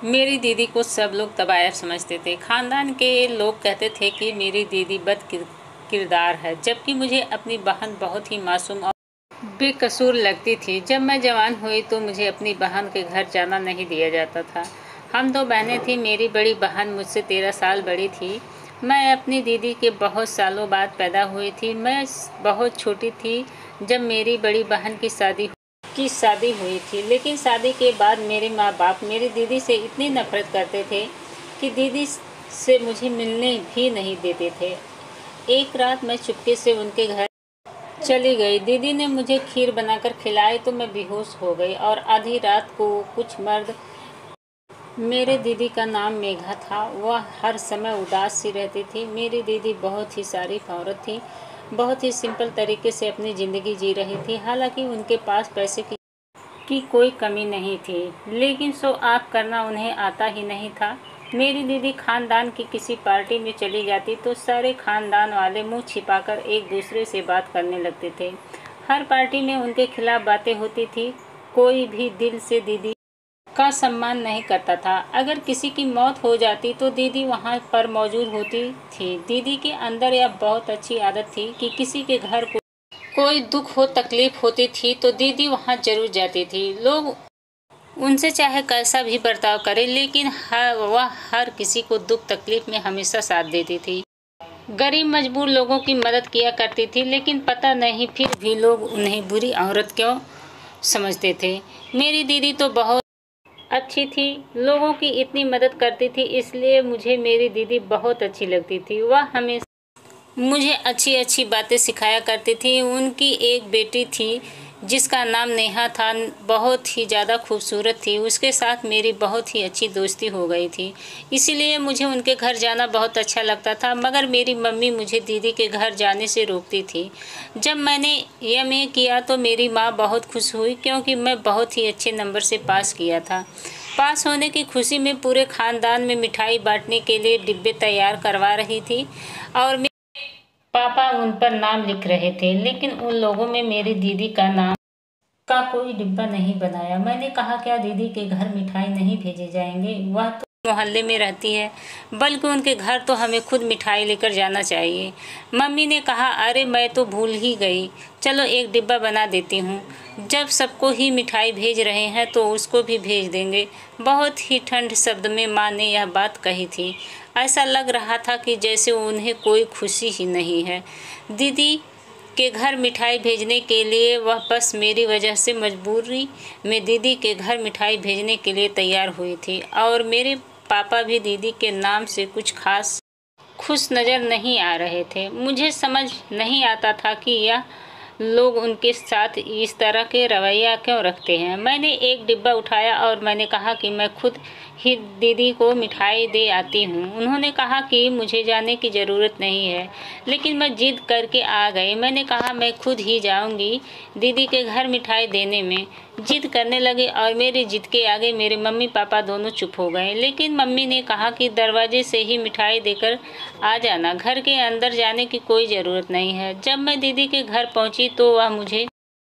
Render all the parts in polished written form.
मेरी दीदी को सब लोग तबायफ समझते थे। खानदान के लोग कहते थे कि मेरी दीदी किरदार है, जबकि मुझे अपनी बहन बहुत ही मासूम और बेकसूर लगती थी। जब मैं जवान हुई तो मुझे अपनी बहन के घर जाना नहीं दिया जाता था। हम दो बहनें थीं। मेरी बड़ी बहन मुझसे 13 साल बड़ी थी। मैं अपनी दीदी के बहुत सालों बाद पैदा हुई थी। मैं बहुत छोटी थी जब मेरी बड़ी बहन की शादी हुई थी, लेकिन शादी के बाद मेरे माँ बाप मेरी दीदी से इतनी नफरत करते थे कि दीदी से मुझे मिलने भी नहीं देते थे। एक रात मैं चुपके से उनके घर चली गई। दीदी ने मुझे खीर बनाकर खिलाई तो मैं बेहोश हो गई और आधी रात को कुछ मर्द, मेरे दीदी का नाम मेघा था, वह हर समय उदास सी रहती थी। मेरी दीदी बहुत ही शरीफ औरत थी, बहुत ही सिंपल तरीके से अपनी ज़िंदगी जी रही थी। हालांकि उनके पास पैसे की कोई कमी नहीं थी, लेकिन शो ऑफ करना उन्हें आता ही नहीं था। मेरी दीदी खानदान की किसी पार्टी में चली जाती तो सारे खानदान वाले मुंह छिपाकर एक दूसरे से बात करने लगते थे। हर पार्टी में उनके खिलाफ बातें होती थी। कोई भी दिल से दीदी का सम्मान नहीं करता था। अगर किसी की मौत हो जाती तो दीदी वहां पर मौजूद होती थी। दीदी के अंदर यह बहुत अच्छी आदत थी कि किसी के घर कोई दुख हो, तकलीफ होती थी तो दीदी वहां जरूर जाती थी। लोग उनसे चाहे कैसा भी बर्ताव करें, लेकिन वह हर किसी को दुख तकलीफ में हमेशा साथ देती थी। गरीब मजबूर लोगों की मदद किया करती थी, लेकिन पता नहीं फिर भी लोग उन्हें बुरी औरत क्यों समझते थे। मेरी दीदी तो बहुत अच्छी थी, लोगों की इतनी मदद करती थी, इसलिए मुझे मेरी दीदी बहुत अच्छी लगती थी। वह हमेशा मुझे अच्छी अच्छी बातें सिखाया करती थी। उनकी एक बेटी थी जिसका नाम नेहा था, बहुत ही ज़्यादा खूबसूरत थी। उसके साथ मेरी बहुत ही अच्छी दोस्ती हो गई थी, इसीलिए मुझे उनके घर जाना बहुत अच्छा लगता था। मगर मेरी मम्मी मुझे दीदी के घर जाने से रोकती थी। जब मैंने एमए किया तो मेरी माँ बहुत खुश हुई, क्योंकि मैं बहुत ही अच्छे नंबर से पास किया था। पास होने की खुशी में पूरे खानदान में मिठाई बांटने के लिए डिब्बे तैयार करवा रही थी और पापा उन पर नाम लिख रहे थे, लेकिन उन लोगों में मेरी दीदी का नाम का कोई डिब्बा नहीं बनाया। मैंने कहा, क्या दीदी के घर मिठाई नहीं भेजे जाएंगे? वह तो मोहल्ले में रहती है, बल्कि उनके घर तो हमें खुद मिठाई लेकर जाना चाहिए। मम्मी ने कहा, अरे मैं तो भूल ही गई, चलो एक डिब्बा बना देती हूँ। जब सबको ही मिठाई भेज रहे हैं तो उसको भी भेज देंगे। बहुत ही ठंड शब्द में माँ ने यह बात कही थी। ऐसा लग रहा था कि जैसे उन्हें कोई खुशी ही नहीं है। दीदी के घर मिठाई भेजने के लिए वह बस मेरी वजह से मजबूरी में दीदी के घर मिठाई भेजने के लिए तैयार हुई थी। और मेरे पापा भी दीदी के नाम से कुछ खास खुश नज़र नहीं आ रहे थे। मुझे समझ नहीं आता था कि यह लोग उनके साथ इस तरह के रवैया क्यों रखते हैं। मैंने एक डिब्बा उठाया और मैंने कहा कि मैं खुद ही दीदी को मिठाई दे आती हूँ। उन्होंने कहा कि मुझे जाने की ज़रूरत नहीं है, लेकिन मैं जिद करके आ गई। मैंने कहा, मैं खुद ही जाऊँगी दीदी के घर मिठाई देने में। जिद करने लगी और मेरी जिद के आगे मेरे मम्मी पापा दोनों चुप हो गए। लेकिन मम्मी ने कहा कि दरवाजे से ही मिठाई देकर आ जाना, घर के अंदर जाने की कोई ज़रूरत नहीं है। जब मैं दीदी के घर पहुंची तो वह मुझे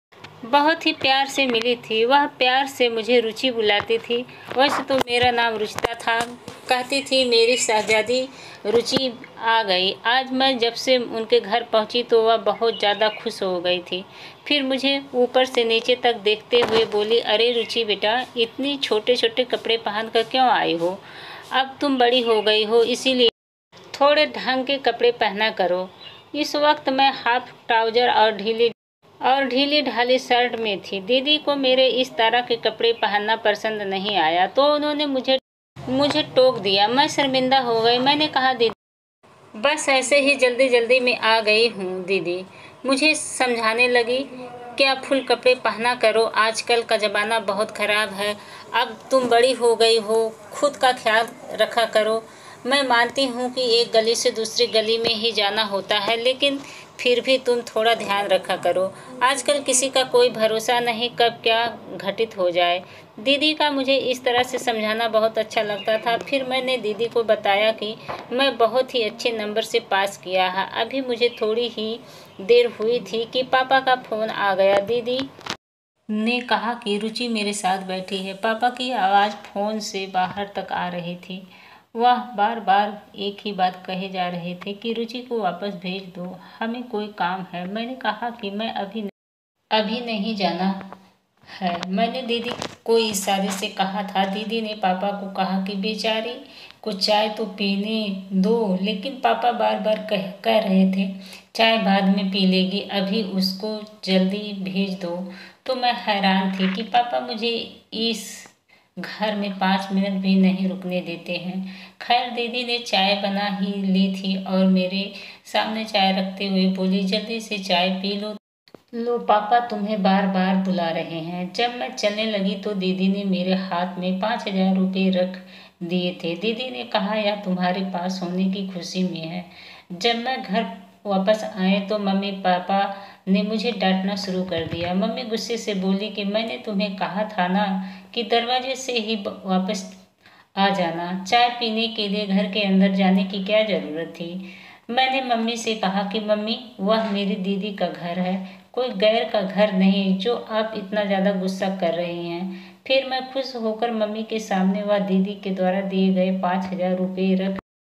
बहुत ही प्यार से मिली थी। वह प्यार से मुझे रुचि बुलाती थी। वैसे तो मेरा नाम रुचिता था। कहती थी, मेरी शहजादी रुचि आ गई। आज मैं जब से उनके घर पहुंची तो वह बहुत ज़्यादा खुश हो गई थी। फिर मुझे ऊपर से नीचे तक देखते हुए बोली, अरे रुचि बेटा, इतनी छोटे छोटे कपड़े पहन कर क्यों आई हो? अब तुम बड़ी हो गई हो, इसीलिए थोड़े ढंग के कपड़े पहना करो। इस वक्त मैं हाफ ट्राउजर और ढीली ढाली शर्ट में थी। दीदी को मेरे इस तरह के कपड़े पहनना पसंद नहीं आया तो उन्होंने मुझे टोक दिया। मैं शर्मिंदा हो गई। मैंने कहा, दीदी बस ऐसे ही जल्दी जल्दी में आ गई हूँ। दीदी मुझे समझाने लगी, क्या फुल कपड़े पहना करो, आजकल का ज़माना बहुत ख़राब है। अब तुम बड़ी हो गई हो, खुद का ख्याल रखा करो। मैं मानती हूँ कि एक गली से दूसरी गली में ही जाना होता है, लेकिन फिर भी तुम थोड़ा ध्यान रखा करो। आजकल किसी का कोई भरोसा नहीं, कब क्या घटित हो जाए। दीदी का मुझे इस तरह से समझाना बहुत अच्छा लगता था। फिर मैंने दीदी को बताया कि मैं बहुत ही अच्छे नंबर से पास किया है। अभी मुझे थोड़ी ही देर हुई थी कि पापा का फ़ोन आ गया। दीदी ने कहा कि रुचि मेरे साथ बैठी है। पापा की आवाज़ फ़ोन से बाहर तक आ रही थी। वह बार बार एक ही बात कहे जा रहे थे कि रुचि को वापस भेज दो, हमें कोई काम है। मैंने कहा कि मैं अभी नहीं जाना है। मैंने दीदी को इशारे से कहा था। दीदी ने पापा को कहा कि बेचारी को चाय तो पीने दो, लेकिन पापा बार बार कह रहे थे चाय बाद में पी लेगी, अभी उसको जल्दी भेज दो। तो मैं हैरान थी कि पापा मुझे इस घर में 5 मिनट भी नहीं रुकने देते हैं। खैर दीदी ने चाय बना ही ली थी और मेरे सामने चाय रखते हुए बोली, जल्दी से चाय पी लो पापा तुम्हें बार बार बुला रहे हैं। जब मैं चलने लगी तो दीदी ने मेरे हाथ में 5,000 रुपये रख दिए थे। दीदी ने कहा यह तुम्हारे पास होने की खुशी में है। जब मैं घर वापस आए तो मम्मी पापा ने मुझे डांटना शुरू कर दिया। मम्मी गुस्से से बोली कि मैंने तुम्हें कहा था ना कि दरवाजे से ही वापस आ जाना, चाय पीने के लिए घर के अंदर जाने की क्या ज़रूरत थी। मैंने मम्मी से कहा कि मम्मी वह मेरी दीदी का घर है, कोई गैर का घर नहीं जो आप इतना ज़्यादा गुस्सा कर रही हैं। फिर मैं खुश होकर मम्मी के सामने वह दीदी के द्वारा दिए गए 5,000 रुपये रख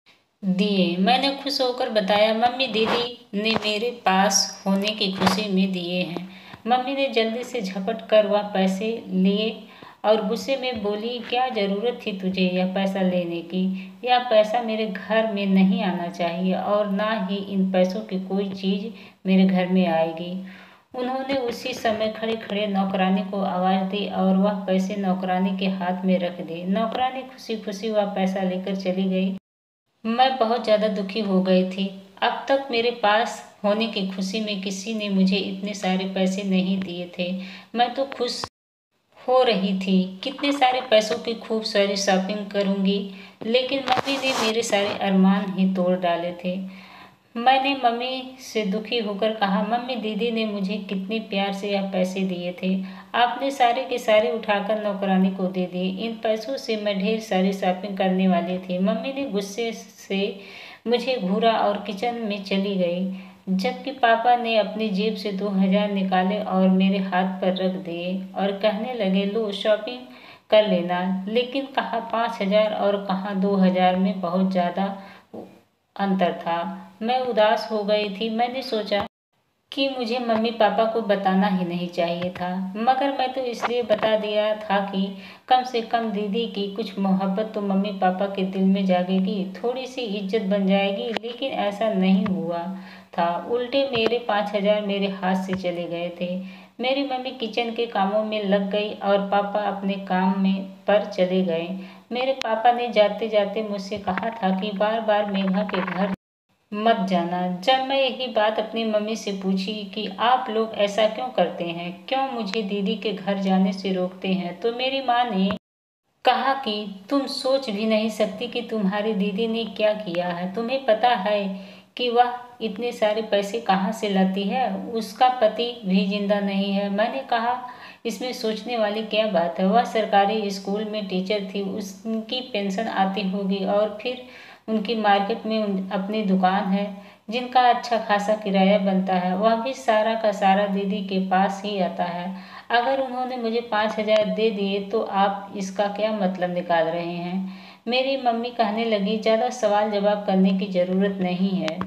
दिए। मैंने खुश होकर बताया मम्मी दीदी ने मेरे पास होने की खुशी में दिए हैं। मम्मी ने जल्दी से झपट कर वह पैसे लिए और गुस्से में बोली, क्या ज़रूरत थी तुझे यह पैसा लेने की? यह पैसा मेरे घर में नहीं आना चाहिए और ना ही इन पैसों की कोई चीज़ मेरे घर में आएगी। उन्होंने उसी समय खड़े खड़े नौकरानी को आवाज़ दी और वह पैसे नौकरानी के हाथ में रख दिए। नौकरानी खुशी खुशी वह पैसा लेकर चली गई। मैं बहुत ज़्यादा दुखी हो गई थी। अब तक मेरे पास होने की खुशी में किसी ने मुझे इतने सारे पैसे नहीं दिए थे। मैं तो खुश हो रही थी, कितने सारे पैसों की खूब सारी शॉपिंग करूंगी, लेकिन मम्मी ने मेरे सारे अरमान ही तोड़ डाले थे। मैंने मम्मी से दुखी होकर कहा, मम्मी दीदी ने मुझे कितने प्यार से यह पैसे दिए थे, आपने सारे के सारे उठाकर नौकरानी को दे दिए। इन पैसों से मैं ढेर सारी शॉपिंग करने वाली थी। मम्मी ने गुस्से से मुझे घूरा और किचन में चली गई, जबकि पापा ने अपनी जेब से 2,000 निकाले और मेरे हाथ पर रख दिए और कहने लगे, लो शॉपिंग कर लेना। लेकिन कहाँ 5,000 और कहाँ 2,000 में बहुत ज़्यादा अंतर था। मैं उदास हो गई थी। मैंने सोचा कि मुझे मम्मी पापा को बताना ही नहीं चाहिए था, मगर मैं तो इसलिए बता दिया था कि कम से कम दीदी की कुछ मोहब्बत तो मम्मी पापा के दिल में जागेगी, थोड़ी सी इज्जत बन जाएगी। लेकिन ऐसा नहीं हुआ था। उल्टे मेरे 5,000 मेरे हाथ से चले गए थे। मेरी मम्मी किचन के कामों में लग गई और पापा अपने काम में पर चले गए। मेरे पापा ने जाते जाते मुझसे कहा था कि बार बार मेघा के घर मत जाना। जब मैं यही बात अपनी मम्मी से पूछी कि आप लोग ऐसा क्यों करते हैं, क्यों मुझे दीदी के घर जाने से रोकते हैं, तो मेरी माँ ने कहा कि तुम सोच भी नहीं सकती कि तुम्हारी दीदी ने क्या किया है। तुम्हें पता है कि वह इतने सारे पैसे कहाँ से लाती है? उसका पति भी जिंदा नहीं है। मैंने कहा, इसमें सोचने वाली क्या बात है? वह सरकारी स्कूल में टीचर थी, उनकी पेंशन आती होगी और फिर उनकी मार्केट में अपनी दुकान है जिनका अच्छा खासा किराया बनता है। वह भी सारा का सारा दीदी के पास ही आता है। अगर उन्होंने मुझे 5,000 दे दिए तो आप इसका क्या मतलब निकाल रहे हैं? मेरी मम्मी कहने लगी, ज़्यादा सवाल जवाब करने की ज़रूरत नहीं है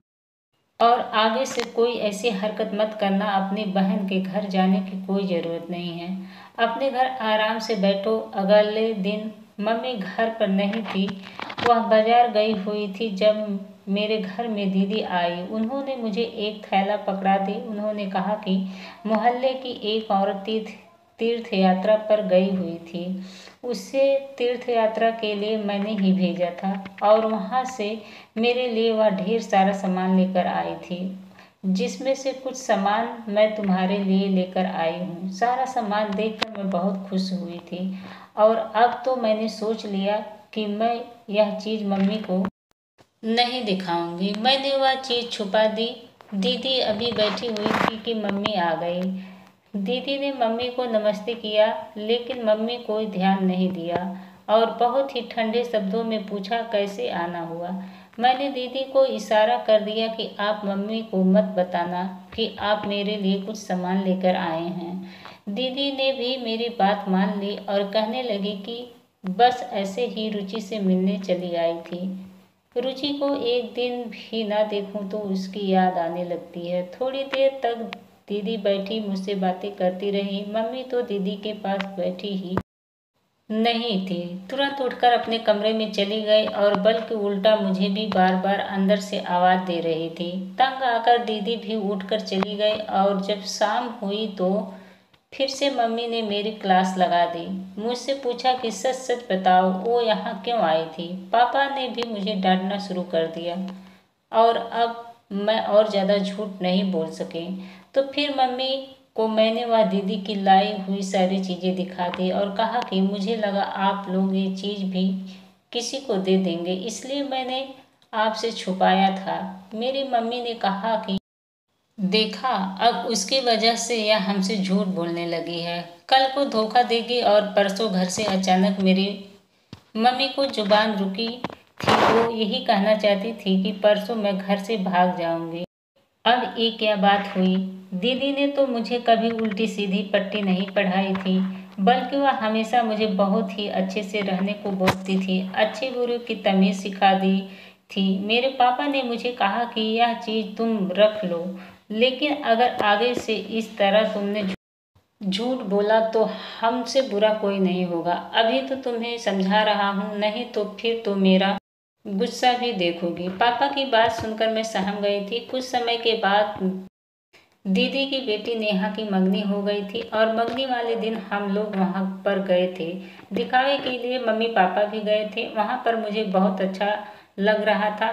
और आगे से कोई ऐसी हरकत मत करना। अपनी बहन के घर जाने की कोई ज़रूरत नहीं है, अपने घर आराम से बैठो। अगले दिन मम्मी घर पर नहीं थी, वह बाजार गई हुई थी। जब मेरे घर में दीदी आई, उन्होंने मुझे एक थैला पकड़ा दी। उन्होंने कहा कि मोहल्ले की एक औरत तीर्थ यात्रा पर गई हुई थी, उसे तीर्थ यात्रा के लिए मैंने ही भेजा था और वहाँ से मेरे लिए वह ढेर सारा सामान लेकर आई थी, जिसमें से कुछ सामान मैं तुम्हारे लिए लेकर आई हूँ। सारा सामान देखकर मैं बहुत खुश हुई थी और अब तो मैंने सोच लिया कि मैं यह चीज़ मम्मी को नहीं दिखाऊंगी। मैंने वह चीज़ छुपा दी। दीदी अभी बैठी हुई थी कि मम्मी आ गई। दीदी ने मम्मी को नमस्ते किया, लेकिन मम्मी कोई ध्यान नहीं दिया और बहुत ही ठंडे शब्दों में पूछा, कैसे आना हुआ? मैंने दीदी को इशारा कर दिया कि आप मम्मी को मत बताना कि आप मेरे लिए कुछ सामान लेकर आए हैं। दीदी ने भी मेरी बात मान ली और कहने लगी कि बस ऐसे ही रुचि से मिलने चली आई थी। रुचि को एक दिन भी ना देखूं तो उसकी याद आने लगती है। थोड़ी देर तक दीदी बैठी मुझसे बातें करती रही। मम्मी तो दीदी के पास बैठी ही नहीं थी, तुरंत उठकर अपने कमरे में चली गई और बल्कि उल्टा मुझे भी बार बार अंदर से आवाज दे रही थी। तंग आकर दीदी भी उठकर चली गई और जब शाम हुई तो फिर से मम्मी ने मेरी क्लास लगा दी। मुझसे पूछा कि सच सच बताओ वो यहाँ क्यों आई थी। पापा ने भी मुझे डांटना शुरू कर दिया और अब मैं और ज़्यादा झूठ नहीं बोल सके। तो फिर मम्मी को मैंने वह दीदी की लाई हुई सारी चीज़ें दिखा दी और कहा कि मुझे लगा आप लोग ये चीज़ भी किसी को दे देंगे, इसलिए मैंने आपसे छुपाया था। मेरी मम्मी ने कहा कि देखा, अब उसकी वजह से यह हमसे झूठ बोलने लगी है। कल को धोखा देगी और परसों घर से अचानक मेरी मम्मी को जुबान रुकी थी। वो यही कहना चाहती थी कि परसों मैं घर से भाग जाऊंगी। अब ये क्या बात हुई? दीदी ने तो मुझे कभी उल्टी सीधी पट्टी नहीं पढ़ाई थी, बल्कि वह हमेशा मुझे बहुत ही अच्छे से रहने को बोलती थी, अच्छे बुरे की तमीज़ सिखा दी थी। मेरे पापा ने मुझे कहा कि यह चीज़ तुम रख लो, लेकिन अगर आगे से इस तरह तुमने झूठ बोला तो हमसे बुरा कोई नहीं होगा। अभी तो तुम्हें समझा रहा हूँ, नहीं तो फिर तो मेरा गुस्सा भी देखोगी। पापा की बात सुनकर मैं सहम गई थी। कुछ समय के बाद दीदी की बेटी नेहा की मंगनी हो गई थी और मंगनी वाले दिन हम लोग वहां पर गए थे। दिखावे के लिए मम्मी पापा भी गए थे। वहां पर मुझे बहुत अच्छा लग रहा था।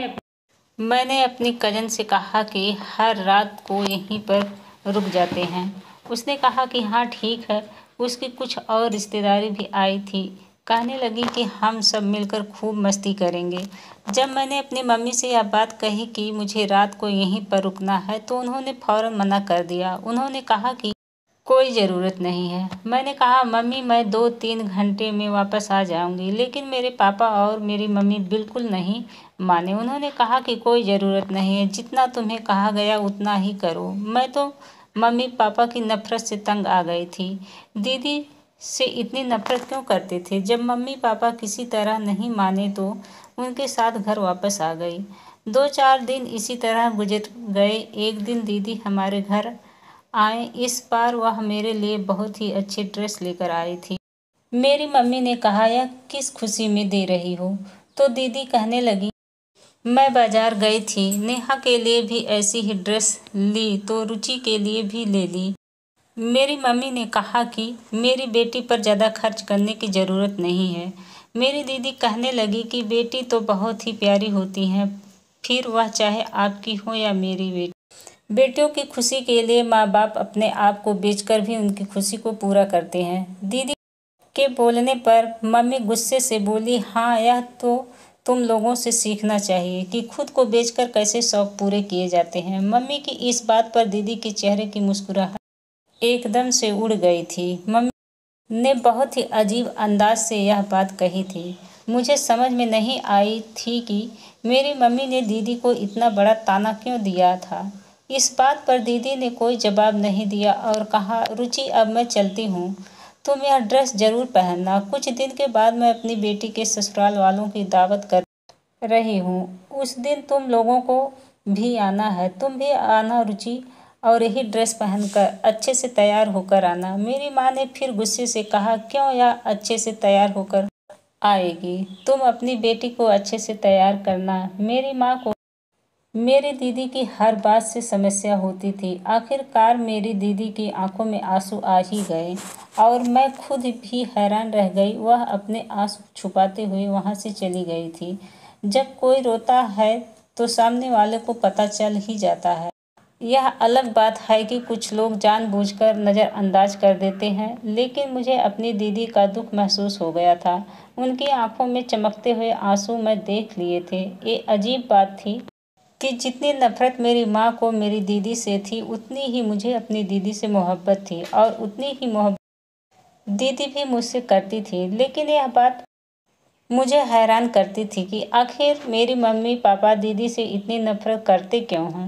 मैंने अपनी कज़न से कहा कि हर रात को यहीं पर रुक जाते हैं। उसने कहा कि हाँ ठीक है। उसकी कुछ और रिश्तेदारी भी आई थी। कहने लगी कि हम सब मिलकर खूब मस्ती करेंगे। जब मैंने अपनी मम्मी से यह बात कही कि मुझे रात को यहीं पर रुकना है तो उन्होंने फौरन मना कर दिया। उन्होंने कहा कि कोई ज़रूरत नहीं है। मैंने कहा मम्मी मैं 2-3 घंटे में वापस आ जाऊंगी, लेकिन मेरे पापा और मेरी मम्मी बिल्कुल नहीं माने। उन्होंने कहा कि कोई ज़रूरत नहीं है, जितना तुम्हें कहा गया उतना ही करो। मैं तो मम्मी पापा की नफ़रत से तंग आ गई थी। दीदी से इतनी नफ़रत क्यों करते थे? जब मम्मी पापा किसी तरह नहीं माने तो उनके साथ घर वापस आ गई। 2-4 दिन इसी तरह गुजर गए। एक दिन दीदी हमारे घर आए। इस बार वह मेरे लिए बहुत ही अच्छी ड्रेस लेकर आई थी। मेरी मम्मी ने कहा यह किस खुशी में दे रही हो? तो दीदी कहने लगी मैं बाजार गई थी, नेहा के लिए भी ऐसी ही ड्रेस ली तो रुचि के लिए भी ले ली। मेरी मम्मी ने कहा कि मेरी बेटी पर ज़्यादा खर्च करने की ज़रूरत नहीं है। मेरी दीदी कहने लगी कि बेटी तो बहुत ही प्यारी होती हैं, फिर वह चाहे आपकी हो या मेरी बेटी। बेटियों की खुशी के लिए माँ बाप अपने आप को बेचकर भी उनकी खुशी को पूरा करते हैं। दीदी के बोलने पर मम्मी गुस्से से बोली हाँ यह तो तुम लोगों से सीखना चाहिए कि खुद को बेचकर कैसे शौक पूरे किए जाते हैं। मम्मी की इस बात पर दीदी के चेहरे की मुस्कुराहट एकदम से उड़ गई थी। मम्मी ने बहुत ही अजीब अंदाज से यह बात कही थी। मुझे समझ में नहीं आई थी कि मेरी मम्मी ने दीदी को इतना बड़ा ताना क्यों दिया था। इस बात पर दीदी ने कोई जवाब नहीं दिया और कहा रुचि अब मैं चलती हूँ, तुम यह ड्रेस जरूर पहनना। कुछ दिन के बाद मैं अपनी बेटी के ससुराल वालों की दावत कर रही हूँ, उस दिन तुम लोगों को भी आना है। तुम भी आना रुचि, और यही ड्रेस पहनकर अच्छे से तैयार होकर आना। मेरी माँ ने फिर गुस्से से कहा क्यों यह अच्छे से तैयार होकर आएगी? तुम अपनी बेटी को अच्छे से तैयार करना। मेरी माँ को मेरी दीदी की हर बात से समस्या होती थी। आखिरकार मेरी दीदी की आंखों में आंसू आ ही गए और मैं खुद भी हैरान रह गई। वह अपने आंसू छुपाते हुए वहाँ से चली गई थी। जब कोई रोता है तो सामने वाले को पता चल ही जाता है। यह अलग बात है कि कुछ लोग जानबूझकर नज़रअंदाज कर देते हैं, लेकिन मुझे अपनी दीदी का दुख महसूस हो गया था। उनकी आंखों में चमकते हुए आंसू मैं देख लिए थे। ये अजीब बात थी कि जितनी नफ़रत मेरी माँ को मेरी दीदी से थी, उतनी ही मुझे अपनी दीदी से मोहब्बत थी और उतनी ही मोहब्बत दीदी भी मुझसे करती थी। लेकिन यह बात मुझे हैरान करती थी कि आखिर मेरी मम्मी पापा दीदी से इतनी नफ़रत करते क्यों हैं।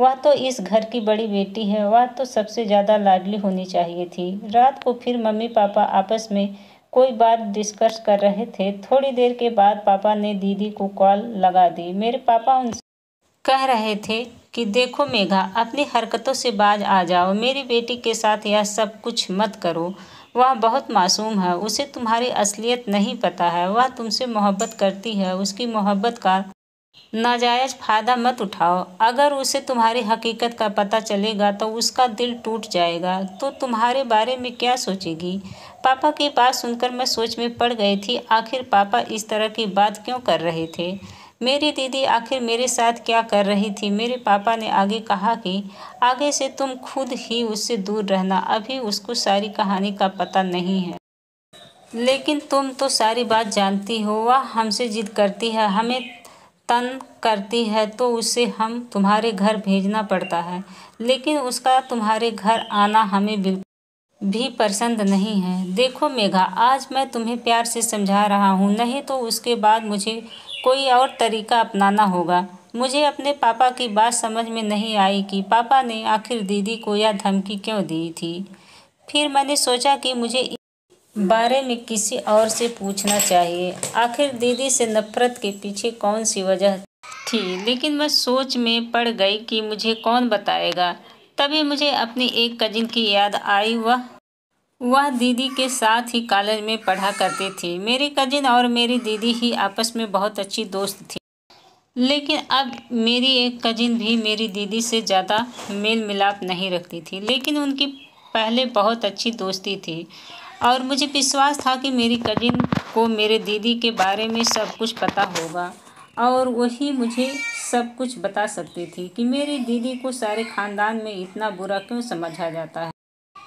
वह तो इस घर की बड़ी बेटी है, वह तो सबसे ज़्यादा लाडली होनी चाहिए थी। रात को फिर मम्मी पापा आपस में कोई बात डिस्कस कर रहे थे। थोड़ी देर के बाद पापा ने दीदी को कॉल लगा दी। मेरे पापा उनसे कह रहे थे कि देखो मेघा, अपनी हरकतों से बाज आ जाओ। मेरी बेटी के साथ यह सब कुछ मत करो। वह बहुत मासूम है, उसे तुम्हारी असलियत नहीं पता है। वह तुमसे मोहब्बत करती है, उसकी मोहब्बत का नाजायज़ फ़ायदा मत उठाओ। अगर उसे तुम्हारी हकीकत का पता चलेगा तो उसका दिल टूट जाएगा, तो तुम्हारे बारे में क्या सोचेगी। पापा की बात सुनकर मैं सोच में पड़ गई थी। आखिर पापा इस तरह की बात क्यों कर रहे थे। मेरी दीदी आखिर मेरे साथ क्या कर रही थी। मेरे पापा ने आगे कहा कि आगे से तुम खुद ही उससे दूर रहना। अभी उसको सारी कहानी का पता नहीं है, लेकिन तुम तो सारी बात जानती हो। वह हमसे जिद करती है, हमें तंग करती है, तो उसे हम तुम्हारे घर भेजना पड़ता है। लेकिन उसका तुम्हारे घर आना हमें बिल्कुल भी पसंद नहीं है। देखो मेघा, आज मैं तुम्हें प्यार से समझा रहा हूँ, नहीं तो उसके बाद मुझे कोई और तरीका अपनाना होगा। मुझे अपने पापा की बात समझ में नहीं आई कि पापा ने आखिर दीदी को यह धमकी क्यों दी थी। फिर मैंने सोचा कि मुझे बारे में किसी और से पूछना चाहिए। आखिर दीदी से नफरत के पीछे कौन सी वजह थी। लेकिन मैं सोच में पड़ गई कि मुझे कौन बताएगा। तभी मुझे अपनी एक कजिन की याद आई। वह दीदी के साथ ही कॉलेज में पढ़ा करती थी। मेरी कजिन और मेरी दीदी ही आपस में बहुत अच्छी दोस्त थी। लेकिन अब मेरी एक कजिन भी मेरी दीदी से ज़्यादा मेल मिलाप नहीं रखती थी, लेकिन उनकी पहले बहुत अच्छी दोस्ती थी और मुझे विश्वास था कि मेरी कजिन को मेरे दीदी के बारे में सब कुछ पता होगा और वही मुझे सब कुछ बता सकती थी कि मेरी दीदी को सारे खानदान में इतना बुरा क्यों समझा जाता है।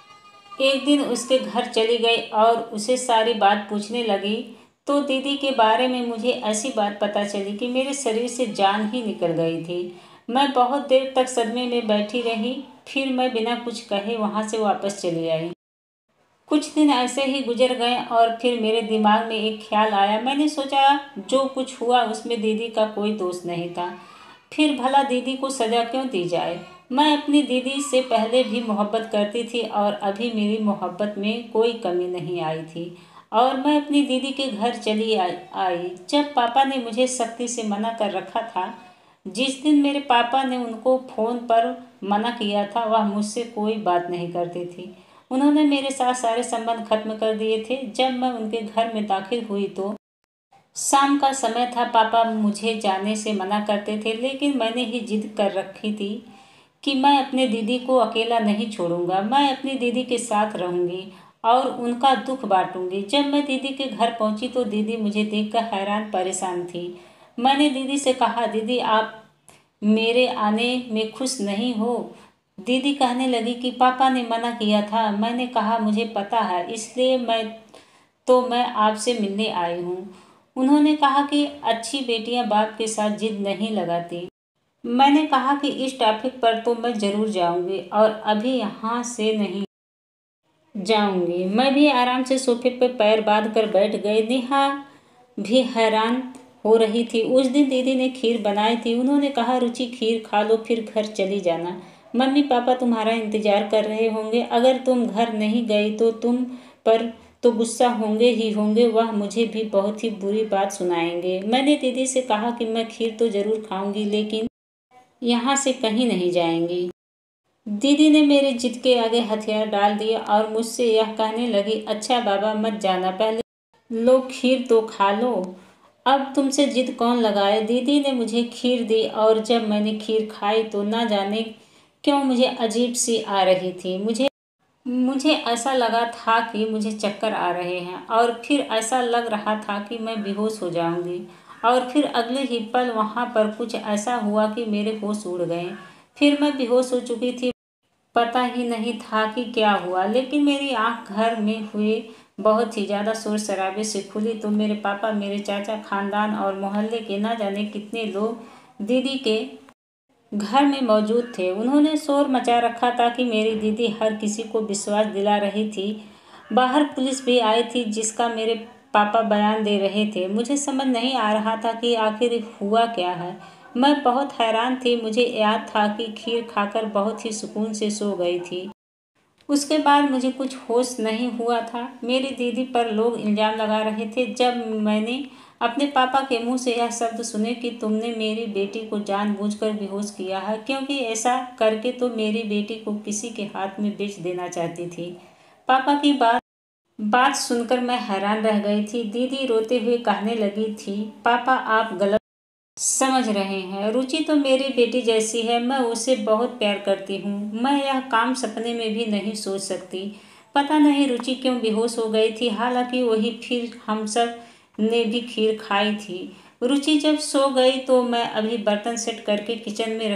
एक दिन उसके घर चली गई और उसे सारी बात पूछने लगी तो दीदी के बारे में मुझे ऐसी बात पता चली कि मेरे शरीर से जान ही निकल गई थी। मैं बहुत देर तक सदमे में बैठी रही। फिर मैं बिना कुछ कहे वहाँ से वापस चली आई। कुछ दिन ऐसे ही गुजर गए और फिर मेरे दिमाग में एक ख्याल आया। मैंने सोचा जो कुछ हुआ उसमें दीदी का कोई दोष नहीं था। फिर भला दीदी को सज़ा क्यों दी जाए। मैं अपनी दीदी से पहले भी मोहब्बत करती थी और अभी मेरी मोहब्बत में कोई कमी नहीं आई थी और मैं अपनी दीदी के घर चली आई जब पापा ने मुझे सख्ती से मना कर रखा था। जिस दिन मेरे पापा ने उनको फ़ोन पर मना किया था वह मुझसे कोई बात नहीं करती थी। उन्होंने मेरे साथ सारे संबंध खत्म कर दिए थे। जब मैं उनके घर में दाखिल हुई तो शाम का समय था। पापा मुझे जाने से मना करते थे, लेकिन मैंने ही जिद कर रखी थी कि मैं अपने दीदी को अकेला नहीं छोड़ूंगा। मैं अपनी दीदी के साथ रहूंगी और उनका दुख बांटूंगी। जब मैं दीदी के घर पहुंची तो दीदी मुझे देखकर हैरान परेशान थी। मैंने दीदी से कहा, दीदी आप मेरे आने में खुश नहीं हो। दीदी कहने लगी कि पापा ने मना किया था। मैंने कहा मुझे पता है, इसलिए मैं आपसे मिलने आई हूँ। उन्होंने कहा कि अच्छी बेटियां बाप के साथ जिद नहीं लगाती। मैंने कहा कि इस टॉपिक पर तो मैं ज़रूर जाऊंगी और अभी यहाँ से नहीं जाऊंगी। मैं भी आराम से सोफे पर पैर बांध कर बैठ गई। नेहा भी हैरान हो रही थी। उस दिन दीदी ने खीर बनाई थी। उन्होंने कहा रुचि खीर खा लो फिर घर चली जाना। मम्मी पापा तुम्हारा इंतजार कर रहे होंगे। अगर तुम घर नहीं गई तो तुम पर तो गुस्सा होंगे ही होंगे। वह मुझे भी बहुत ही बुरी बात सुनाएंगे। मैंने दीदी से कहा कि मैं खीर तो ज़रूर खाऊंगी, लेकिन यहाँ से कहीं नहीं जाएंगी। दीदी ने मेरी जिद के आगे हथियार डाल दिए और मुझसे यह कहने लगी, अच्छा बाबा मत जाना, पहले लो खीर तो खा लो। अब तुमसे जिद कौन लगाए। दीदी ने मुझे खीर दी और जब मैंने खीर खाई तो ना जाने क्यों मुझे अजीब सी आ रही थी। मुझे ऐसा लगा था कि मुझे चक्कर आ रहे हैं और फिर ऐसा लग रहा था कि मैं बेहोश हो जाऊंगी। और फिर अगले ही पल वहाँ पर कुछ ऐसा हुआ कि मेरे होश उड़ गए। फिर मैं बेहोश हो चुकी थी। पता ही नहीं था कि क्या हुआ, लेकिन मेरी आंख घर में हुए बहुत ही ज़्यादा शोर शराबे से खुली तो मेरे पापा, मेरे चाचा, खानदान और मोहल्ले के ना जाने कितने लोग दीदी के घर में मौजूद थे। उन्होंने शोर मचा रखा था कि मेरी दीदी हर किसी को विश्वास दिला रही थी। बाहर पुलिस भी आई थी जिसका मेरे पापा बयान दे रहे थे। मुझे समझ नहीं आ रहा था कि आखिर हुआ क्या है। मैं बहुत हैरान थी। मुझे याद था कि खीर खाकर बहुत ही सुकून से सो गई थी। उसके बाद मुझे कुछ होश नहीं हुआ था। मेरी दीदी पर लोग इल्ज़ाम लगा रहे थे। जब मैंने अपने पापा के मुंह से यह शब्द सुने कि तुमने मेरी बेटी को जानबूझकर बेहोश किया है, क्योंकि ऐसा करके तो मेरी बेटी को किसी के हाथ में बेच देना चाहती थी। पापा की बात सुनकर मैं हैरान रह गई थी। दीदी रोते हुए कहने लगी थी, पापा आप गलत समझ रहे हैं। रुचि तो मेरी बेटी जैसी है, मैं उसे बहुत प्यार करती हूँ। मैं यह काम सपने में भी नहीं सोच सकती। पता नहीं रुचि क्यों बेहोश हो गई थी। हालांकि वही फिर हम सब ने भी खीर खाई थी। रुचि जब सो गई तो मैं अभी बर्तन सेट करके किचन में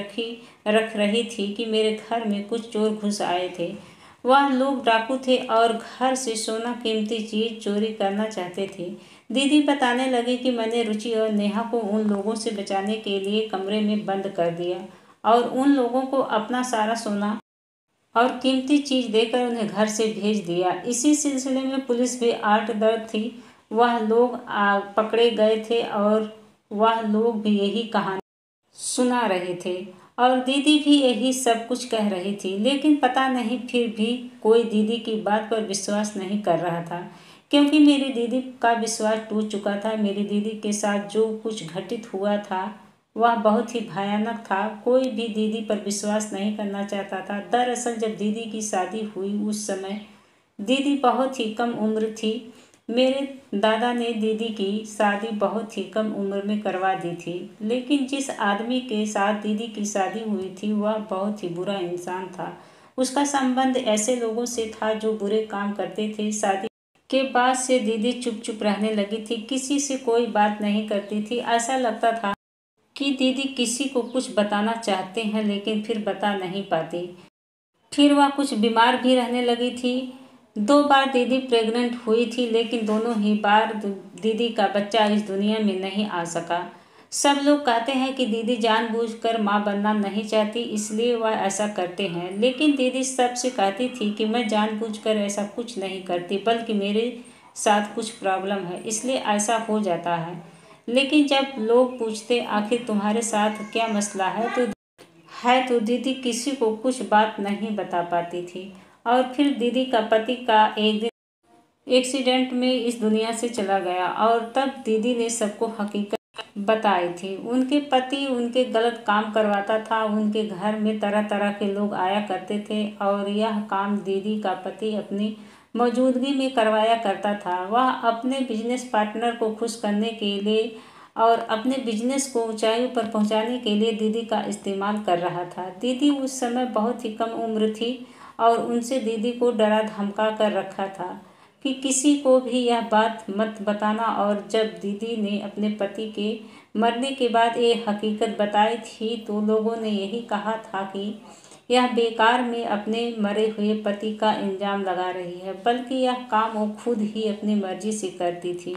रख रही थी कि मेरे घर में कुछ चोर घुस आए थे। वह लोग डाकू थे और घर से सोना कीमती चीज चोरी करना चाहते थे। दीदी बताने लगी कि मैंने रुचि और नेहा को उन लोगों से बचाने के लिए कमरे में बंद कर दिया और उन लोगों को अपना सारा सोना और कीमती चीज देकर उन्हें घर से भेज दिया। इसी सिलसिले में पुलिस भी आर्ट दर्द थी। वह लोग पकड़े गए थे और वह लोग भी यही कहानी सुना रहे थे और दीदी भी यही सब कुछ कह रही थी। लेकिन पता नहीं फिर भी कोई दीदी की बात पर विश्वास नहीं कर रहा था, क्योंकि मेरी दीदी का विश्वास टूट चुका था। मेरी दीदी के साथ जो कुछ घटित हुआ था वह बहुत ही भयानक था। कोई भी दीदी पर विश्वास नहीं करना चाहता था। दरअसल जब दीदी की शादी हुई उस समय दीदी बहुत ही कम उम्र थी। मेरे दादा ने दीदी की शादी बहुत ही कम उम्र में करवा दी थी। लेकिन जिस आदमी के साथ दीदी की शादी हुई थी वह बहुत ही बुरा इंसान था। उसका संबंध ऐसे लोगों से था जो बुरे काम करते थे। शादी के बाद से दीदी चुप चुप रहने लगी थी, किसी से कोई बात नहीं करती थी। ऐसा लगता था कि दीदी किसी को कुछ बताना चाहते हैं लेकिन फिर बता नहीं पाती। फिर वह कुछ बीमार भी रहने लगी थी। 2 बार दीदी प्रेग्नेंट हुई थी, लेकिन दोनों ही बार दीदी का बच्चा इस दुनिया में नहीं आ सका। सब लोग कहते हैं कि दीदी जानबूझकर माँ बनना नहीं चाहती, इसलिए वह ऐसा करते हैं। लेकिन दीदी सबसे कहती थी कि मैं जानबूझकर ऐसा कुछ नहीं करती, बल्कि मेरे साथ कुछ प्रॉब्लम है इसलिए ऐसा हो जाता है। लेकिन जब लोग पूछते आखिर तुम्हारे साथ क्या मसला है तो दीदी किसी को कुछ बात नहीं बता पाती थी। और फिर दीदी का पति का एक दिन एक्सीडेंट में इस दुनिया से चला गया और तब दीदी ने सबको हकीकत बताई थी। उनके पति उनके गलत काम करवाता था। उनके घर में तरह तरह के लोग आया करते थे और यह काम दीदी का पति अपनी मौजूदगी में करवाया करता था। वह अपने बिजनेस पार्टनर को खुश करने के लिए और अपने बिजनेस को ऊंचाइयों पर पहुंचाने के लिए दीदी का इस्तेमाल कर रहा था। दीदी उस समय बहुत ही कम उम्र थी और उनसे दीदी को डरा धमका कर रखा था कि किसी को भी यह बात मत बताना। और जब दीदी ने अपने पति के मरने के बाद ये हकीकत बताई थी तो लोगों ने यही कहा था कि यह बेकार में अपने मरे हुए पति का इल्ज़ाम लगा रही है, बल्कि यह काम वो खुद ही अपनी मर्जी से करती थी।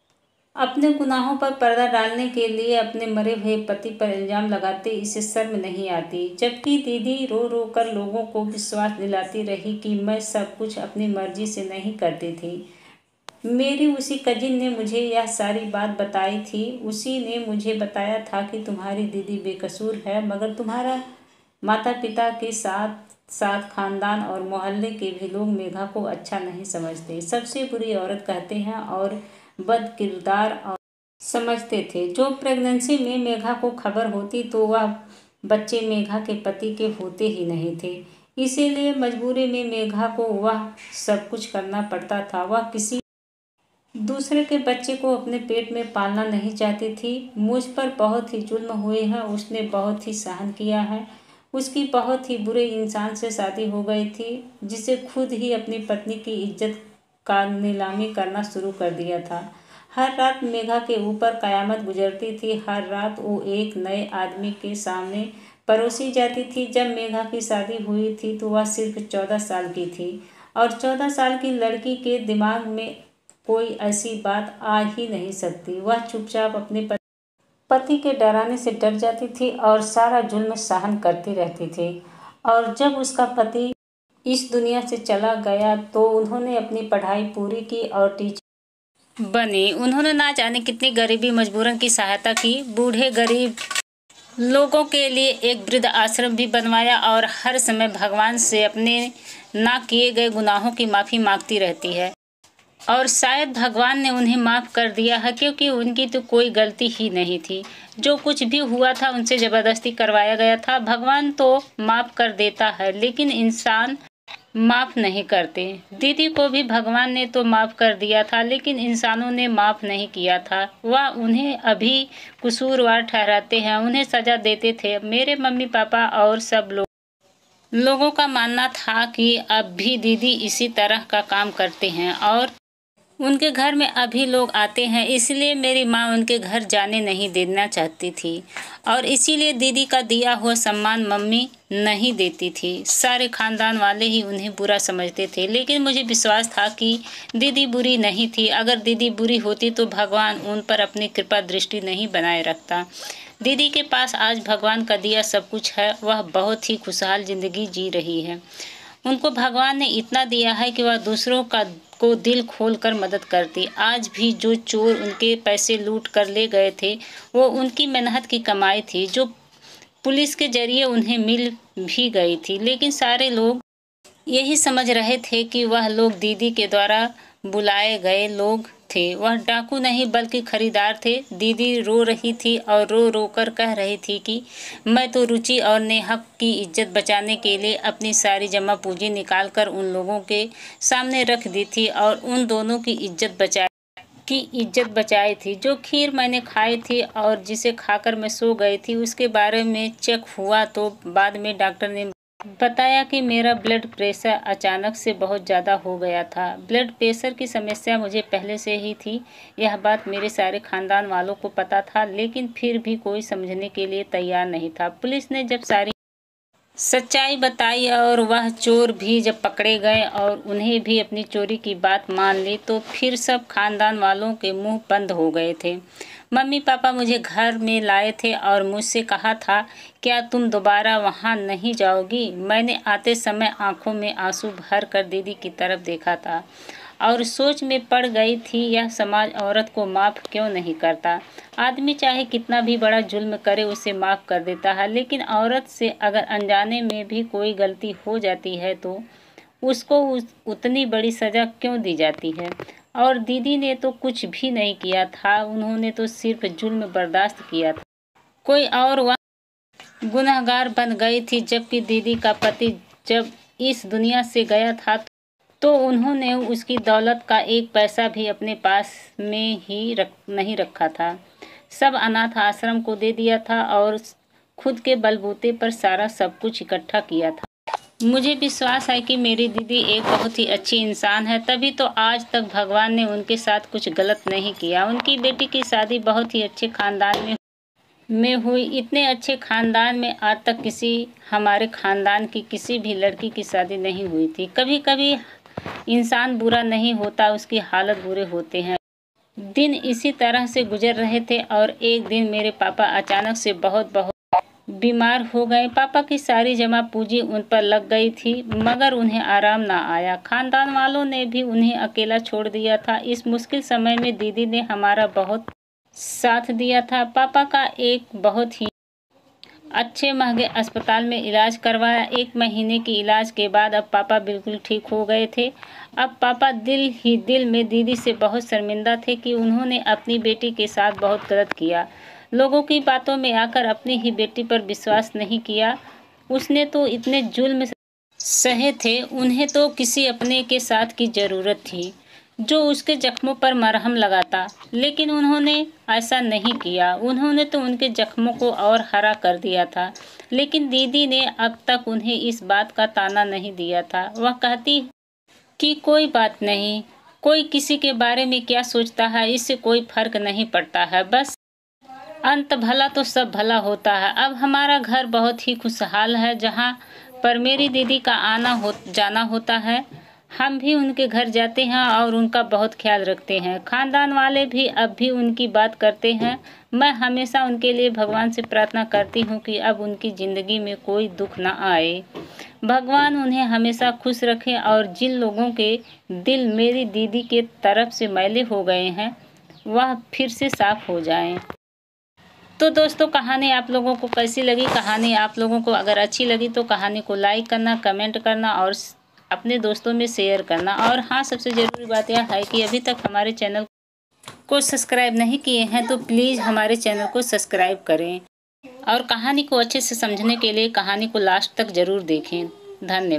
अपने गुनाहों पर पर्दा डालने के लिए अपने मरे हुए पति पर इल्ज़ाम लगाते इसे शर्म नहीं आती। जबकि दीदी रो रो कर लोगों को विश्वास दिलाती रही कि मैं सब कुछ अपनी मर्जी से नहीं करती थी। मेरी उसी कजिन ने मुझे यह सारी बात बताई थी। उसी ने मुझे बताया था कि तुम्हारी दीदी बेकसूर है, मगर तुम्हारा माता पिता के साथ साथ खानदान और मोहल्ले के भी लोग मेघा को अच्छा नहीं समझते। सबसे बुरी औरत कहते हैं और बद किरदार और समझते थे। जो प्रेगनेंसी में मेघा को खबर होती तो वह बच्चे मेघा के पति के होते ही नहीं थे। इसीलिए मजबूरी में मेघा को वह सब कुछ करना पड़ता था। वह किसी दूसरे के बच्चे को अपने पेट में पालना नहीं चाहती थी। मुझ पर बहुत ही जुल्म हुए हैं, उसने बहुत ही सहन किया है। उसकी बहुत ही बुरे इंसान से शादी हो गई थी, जिसे खुद ही अपनी पत्नी की इज्जत का नीलामी करना शुरू कर दिया था। हर रात मेघा के ऊपर कयामत गुजरती थी। हर रात वो एक नए आदमी के सामने परोसी जाती थी। जब मेघा की शादी हुई थी तो वह सिर्फ 14 साल की थी और 14 साल की लड़की के दिमाग में कोई ऐसी बात आ ही नहीं सकती। वह चुपचाप अपने पति के डराने से डर जाती थी और सारा जुल्म सहन करती रहती थी। और जब उसका पति इस दुनिया से चला गया तो उन्होंने अपनी पढ़ाई पूरी की और टीचर बनी। उन्होंने ना जाने कितनी गरीबी मजबूरन की सहायता की। बूढ़े गरीब लोगों के लिए एक वृद्ध आश्रम भी बनवाया और हर समय भगवान से अपने ना किए गए गुनाहों की माफ़ी मांगती रहती है। और शायद भगवान ने उन्हें माफ़ कर दिया है, क्योंकि उनकी तो कोई गलती ही नहीं थी। जो कुछ भी हुआ था उनसे ज़बरदस्ती करवाया गया था। भगवान तो माफ़ कर देता है, लेकिन इंसान माफ़ नहीं करते। दीदी को भी भगवान ने तो माफ़ कर दिया था, लेकिन इंसानों ने माफ़ नहीं किया था। वह उन्हें अभी कसूरवार ठहराते हैं, उन्हें सज़ा देते थे। मेरे मम्मी पापा और सब लोगों का मानना था कि अब भी दीदी इसी तरह का काम करते हैं और उनके घर में अभी लोग आते हैं, इसलिए मेरी माँ उनके घर जाने नहीं देना चाहती थी और इसीलिए दीदी का दिया हुआ सम्मान मम्मी नहीं देती थी। सारे खानदान वाले ही उन्हें बुरा समझते थे, लेकिन मुझे विश्वास था कि दीदी बुरी नहीं थी। अगर दीदी बुरी होती तो भगवान उन पर अपनी कृपा दृष्टि नहीं बनाए रखता। दीदी के पास आज भगवान का दिया सब कुछ है। वह बहुत ही खुशहाल ज़िंदगी जी रही है। उनको भगवान ने इतना दिया है कि वह दूसरों को दिल खोलकर मदद करती। आज भी जो चोर उनके पैसे लूट कर ले गए थे, वो उनकी मेहनत की कमाई थी, जो पुलिस के जरिए उन्हें मिल भी गई थी। लेकिन सारे लोग यही समझ रहे थे कि वह लोग दीदी के द्वारा बुलाए गए लोग थे। वह डाकू नहीं बल्कि खरीदार थे। दीदी रो रही थी और रो रो कर कह रही थी कि मैं तो रुचि और नेहा की इज्जत बचाने के लिए अपनी सारी जमा पूंजी निकाल कर उन लोगों के सामने रख दी थी और उन दोनों की इज्जत बचाई थी। जो खीर मैंने खाई थी और जिसे खाकर मैं सो गई थी, उसके बारे में चेक हुआ तो बाद में डॉक्टर ने बताया कि मेरा ब्लड प्रेशर अचानक से बहुत ज़्यादा हो गया था। ब्लड प्रेशर की समस्या मुझे पहले से ही थी। यह बात मेरे सारे खानदान वालों को पता था, लेकिन फिर भी कोई समझने के लिए तैयार नहीं था। पुलिस ने जब सारी सच्चाई बताई और वह चोर भी जब पकड़े गए और उन्हें भी अपनी चोरी की बात मान ली, तो फिर सब खानदान वालों के मुंह बंद हो गए थे। मम्मी पापा मुझे घर में लाए थे और मुझसे कहा था, क्या तुम दोबारा वहाँ नहीं जाओगी? मैंने आते समय आंखों में आंसू भर कर दीदी की तरफ देखा था और सोच में पड़ गई थी, यह समाज औरत को माफ़ क्यों नहीं करता? आदमी चाहे कितना भी बड़ा जुल्म करे उसे माफ़ कर देता है, लेकिन औरत से अगर अनजाने में भी कोई गलती हो जाती है तो उसको उतनी बड़ी सज़ा क्यों दी जाती है? और दीदी ने तो कुछ भी नहीं किया था, उन्होंने तो सिर्फ जुल्म बर्दाश्त किया था। कोई और वह गुनहगार बन गई थी। जबकि दीदी का पति जब इस दुनिया से गया था तो उन्होंने उसकी दौलत का एक पैसा भी अपने पास में ही नहीं रखा था। सब अनाथ आश्रम को दे दिया था और खुद के बलबूते पर सारा सब कुछ इकट्ठा किया था। मुझे विश्वास है कि मेरी दीदी एक बहुत ही अच्छी इंसान है, तभी तो आज तक भगवान ने उनके साथ कुछ गलत नहीं किया। उनकी बेटी की शादी बहुत ही अच्छे खानदान में हुई। इतने अच्छे खानदान में आज तक हमारे खानदान की किसी भी लड़की की शादी नहीं हुई थी। कभी कभी इंसान बुरा नहीं होता, उसकी हालत बुरे होते हैं। दिन इसी तरह से गुजर रहे थे और एक दिन मेरे पापा अचानक से बहुत बीमार हो गए। पापा की सारी जमा पूंजी उन पर लग गई थी, मगर उन्हें आराम ना आया। खानदान वालों ने भी उन्हें अकेला छोड़ दिया था। इस मुश्किल समय में दीदी ने हमारा बहुत साथ दिया था। पापा का एक बहुत ही अच्छे महंगे अस्पताल में इलाज करवाया। 1 महीने की इलाज के बाद अब पापा बिल्कुल ठीक हो गए थे। अब पापा दिल ही दिल में दीदी से बहुत शर्मिंदा थे कि उन्होंने अपनी बेटी के साथ बहुत गलत किया। लोगों की बातों में आकर अपनी ही बेटी पर विश्वास नहीं किया। उसने तो इतने जुल्म सहे थे, उन्हें तो किसी अपने के साथ की ज़रूरत थी जो उसके जख्मों पर मरहम लगाता, लेकिन उन्होंने ऐसा नहीं किया। उन्होंने तो उनके जख्मों को और हरा कर दिया था। लेकिन दीदी ने अब तक उन्हें इस बात का ताना नहीं दिया था। वह कहती कि कोई बात नहीं, कोई किसी के बारे में क्या सोचता है, इससे कोई फर्क नहीं पड़ता है, बस अंत भला तो सब भला होता है। अब हमारा घर बहुत ही खुशहाल है, जहाँ पर मेरी दीदी का जाना होता है। हम भी उनके घर जाते हैं और उनका बहुत ख्याल रखते हैं। खानदान वाले भी अब भी उनकी बात करते हैं। मैं हमेशा उनके लिए भगवान से प्रार्थना करती हूँ कि अब उनकी ज़िंदगी में कोई दुख ना आए। भगवान उन्हें हमेशा खुश रखे और जिन लोगों के दिल मेरी दीदी के तरफ से मैले हो गए हैं, वह फिर से साफ हो जाएं। तो दोस्तों कहानी आप लोगों को कैसी लगी? कहानी आप लोगों को अगर अच्छी लगी तो कहानी को लाइक करना, कमेंट करना और अपने दोस्तों में शेयर करना। और हाँ, सबसे ज़रूरी बात यह है कि अभी तक हमारे चैनल को सब्सक्राइब नहीं किए हैं तो प्लीज़ हमारे चैनल को सब्सक्राइब करें और कहानी को अच्छे से समझने के लिए कहानी को लास्ट तक ज़रूर देखें। धन्यवाद।